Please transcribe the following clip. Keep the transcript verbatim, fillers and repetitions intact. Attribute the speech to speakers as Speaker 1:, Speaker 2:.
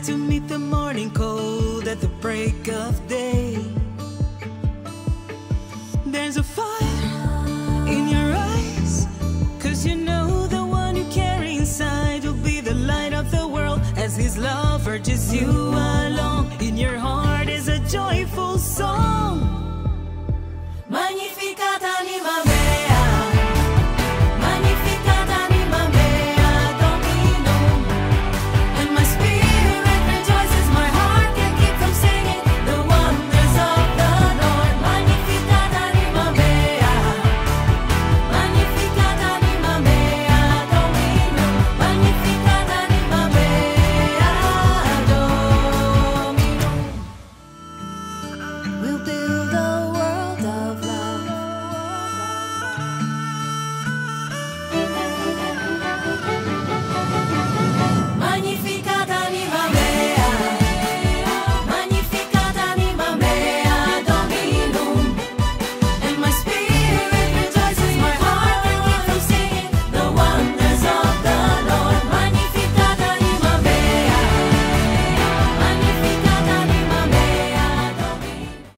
Speaker 1: to meet the morning cold at the break of day. There's a fire in your eyes, 'cause you know the one you carry inside will be the light of the world as his love urges you along. In your heart is a joyful song. Magnificat anima mea.